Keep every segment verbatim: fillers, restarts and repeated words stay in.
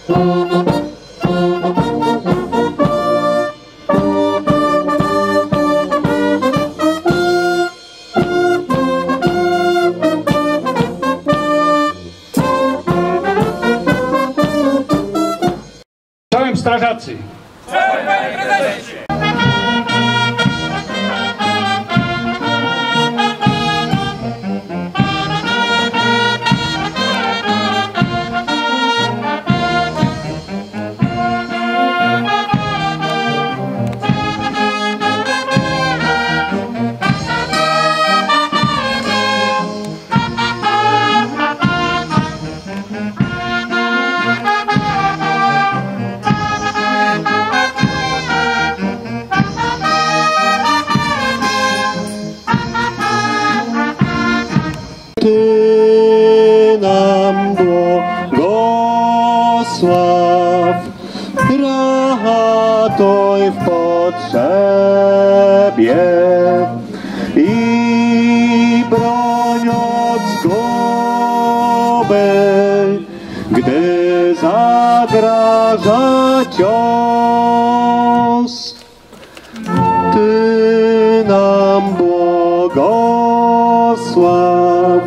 Czołem strażacy! Czołem, panie prezydencie! Ty nam błogosław, ratuj w potrzebie i broń od zguby, gdy zagraża cios. Ty nam błogosław,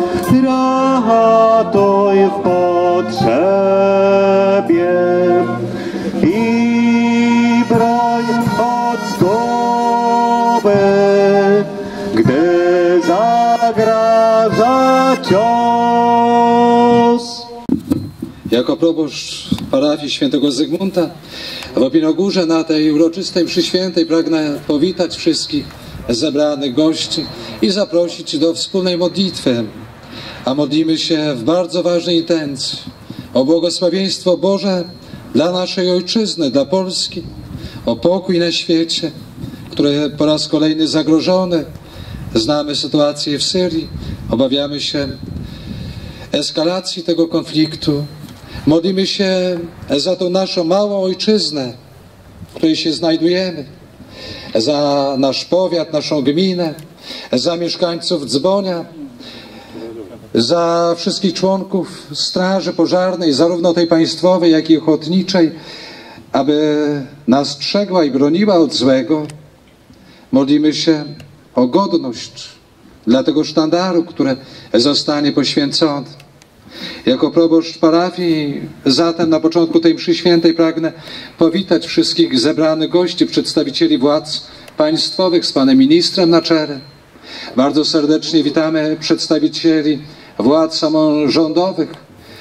ratuj w potrzebie i broń od zguby, gdy zagraża cios. Jako proboszcz parafii świętego Zygmunta w Opinogórze na tej uroczystej mszy świętej pragnę powitać wszystkich zebranych gości i zaprosić do wspólnej modlitwy. A modlimy się w bardzo ważnej intencji o błogosławieństwo Boże dla naszej ojczyzny, dla Polski, o pokój na świecie, który po raz kolejny zagrożony. Znamy sytuację w Syrii, obawiamy się eskalacji tego konfliktu. Modlimy się za tą naszą małą ojczyznę, w której się znajdujemy, za nasz powiat, naszą gminę, za mieszkańców Dzwonia, za wszystkich członków Straży Pożarnej, zarówno tej państwowej, jak i ochotniczej, aby nas strzegła i broniła od złego. Modlimy się o godność dla tego sztandaru, który zostanie poświęcony. Jako proboszcz parafii zatem na początku tej mszy świętej pragnę powitać wszystkich zebranych gości, przedstawicieli władz państwowych z panem ministrem na czele. Bardzo serdecznie witamy przedstawicieli władz samorządowych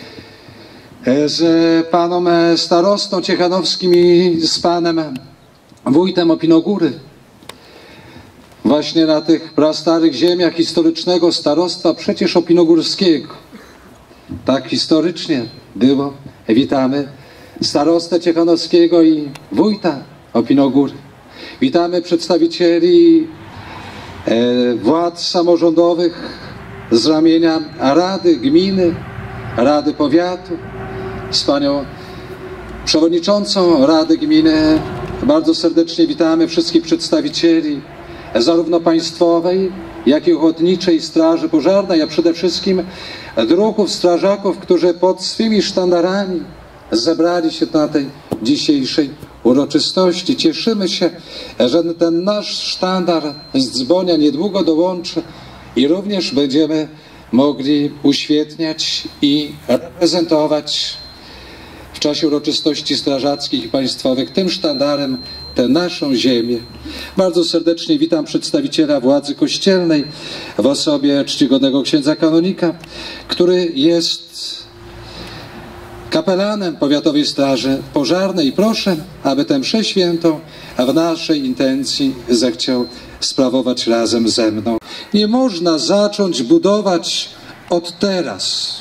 z panem starostą Ciechanowskim i z panem wójtem Opinogóry. Właśnie na tych prastarych ziemiach historycznego starostwa przecież opinogórskiego. Tak historycznie było. Witamy starostę Ciechanowskiego i wójta Opinogóry. Witamy przedstawicieli e, władz samorządowych z ramienia Rady Gminy, Rady Powiatu, z panią przewodniczącą Rady Gminy. Bardzo serdecznie witamy wszystkich przedstawicieli zarówno państwowej, jak i ochotniczej Straży Pożarnej, a przede wszystkim druhów, strażaków, którzy pod swymi sztandarami zebrali się na tej dzisiejszej uroczystości. Cieszymy się, że ten nasz sztandar z Dzwonia niedługo dołączy i również będziemy mogli uświetniać i reprezentować w czasie uroczystości strażackich i państwowych tym sztandarem tę naszą ziemię. Bardzo serdecznie witam przedstawiciela władzy kościelnej w osobie czcigodnego księdza kanonika, który jest kapelanem Powiatowej Straży Pożarnej. Proszę, aby tę mszę świętą w naszej intencji zechciał sprawować razem ze mną. Nie można zacząć budować od teraz.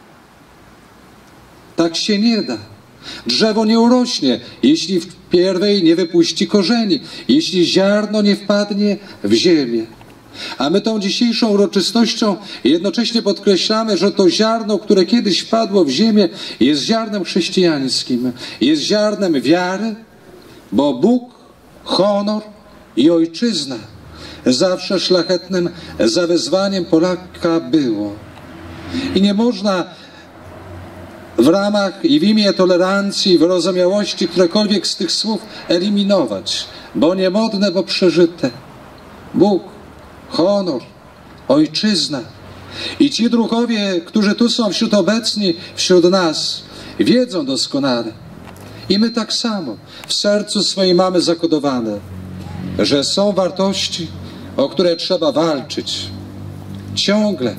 Tak się nie da. Drzewo nie urośnie, jeśli wpierwej nie wypuści korzeni, jeśli ziarno nie wpadnie w ziemię. A my tą dzisiejszą uroczystością jednocześnie podkreślamy, że to ziarno, które kiedyś wpadło w ziemię, jest ziarnem chrześcijańskim, jest ziarnem wiary, bo Bóg, honor i ojczyzna zawsze szlachetnym zawezwaniem Polaka było. I nie można w ramach i w imię tolerancji, wyrozumiałości którekolwiek z tych słów eliminować, bo niemodne, bo przeżyte. Bóg, honor, ojczyzna. I ci druhowie, którzy tu są wśród obecni, wśród nas, wiedzą doskonale. I my tak samo w sercu swojej mamy zakodowane, że są wartości, o które trzeba walczyć ciągle,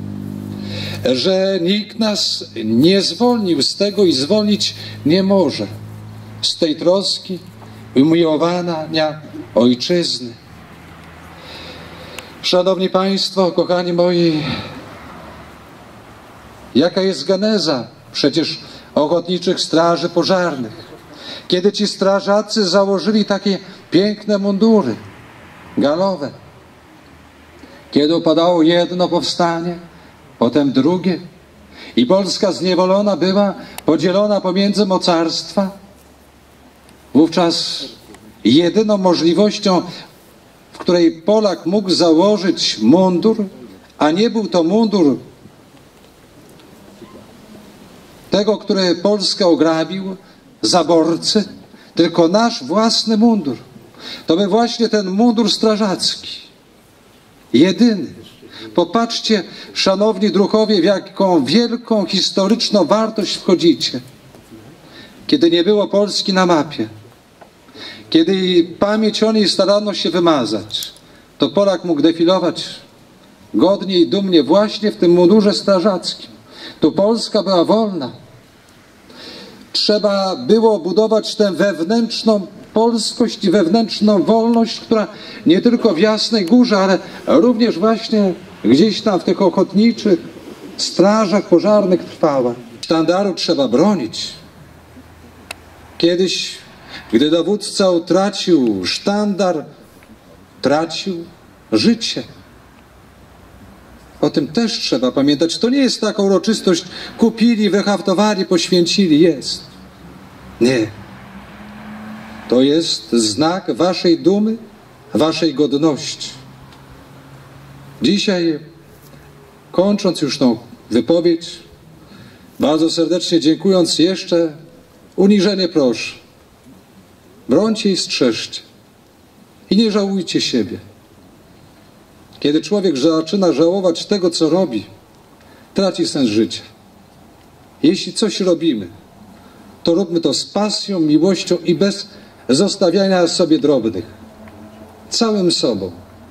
że nikt nas nie zwolnił z tego i zwolnić nie może, z tej troski umiłowania ojczyzny. Szanowni Państwo, kochani moi, jaka jest geneza przecież ochotniczych straży pożarnych? Kiedy ci strażacy założyli takie piękne mundury galowe, kiedy upadało jedno powstanie, potem drugie i Polska zniewolona była, podzielona pomiędzy mocarstwa, wówczas jedyną możliwością, w której Polak mógł założyć mundur, a nie był to mundur tego, który Polskę ograbił, zaborcy, tylko nasz własny mundur. To był właśnie ten mundur strażacki. Jedyny. Popatrzcie, szanowni druhowie, w jaką wielką historyczną wartość wchodzicie. Kiedy nie było Polski na mapie, kiedy pamięć o niej starano się wymazać, to Polak mógł defilować godnie i dumnie właśnie w tym mundurze strażackim. Tu Polska była wolna. Trzeba było budować tę wewnętrzną polskość i wewnętrzną wolność, która nie tylko w Jasnej Górze, ale również właśnie gdzieś tam w tych ochotniczych strażach pożarnych trwała. Sztandaru trzeba bronić. Kiedyś, gdy dowódca utracił sztandar, tracił życie. O tym też trzeba pamiętać. To nie jest taka uroczystość, kupili, wyhaftowali, poświęcili. Jest. Nie. To jest znak waszej dumy, waszej godności. Dzisiaj, kończąc już tą wypowiedź, bardzo serdecznie dziękując jeszcze, uniżenie proszę. Brońcie i strzeżcie. I nie żałujcie siebie. Kiedy człowiek zaczyna żałować tego, co robi, traci sens życia. Jeśli coś robimy, to róbmy to z pasją, miłością i bez zostawiania sobie drobnych. Całym sobą.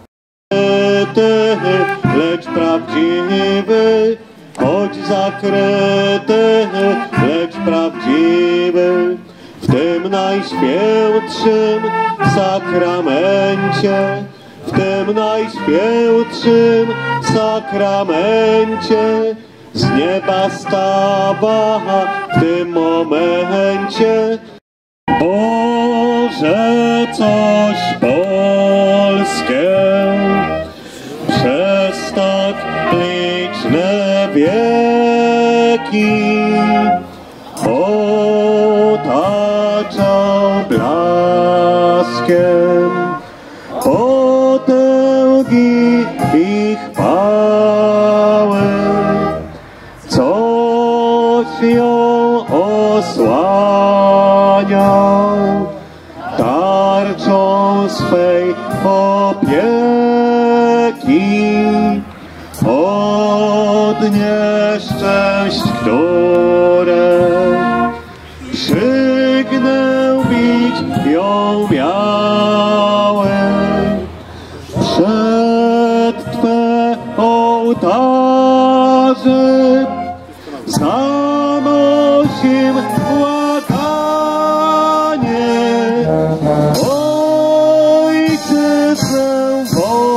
Lecz prawdziwy, choć zakryty, lecz prawdziwy, w tym najświętszym sakramencie, w tym najświętszym sakramencie, z nieba stawa w tym momencie. Boże, coś Polskę przez tak liczne wieki otaczał blaskiem, potęgi i chwały, coś ją osłaniał tarczą swej opieki od nieszczęść, które przygnębić ją miały. Przed Twe ołtarze zanosim błaganie, Ojczyznę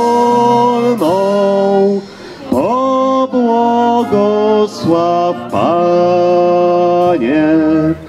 wolną pobłogosław, Panie.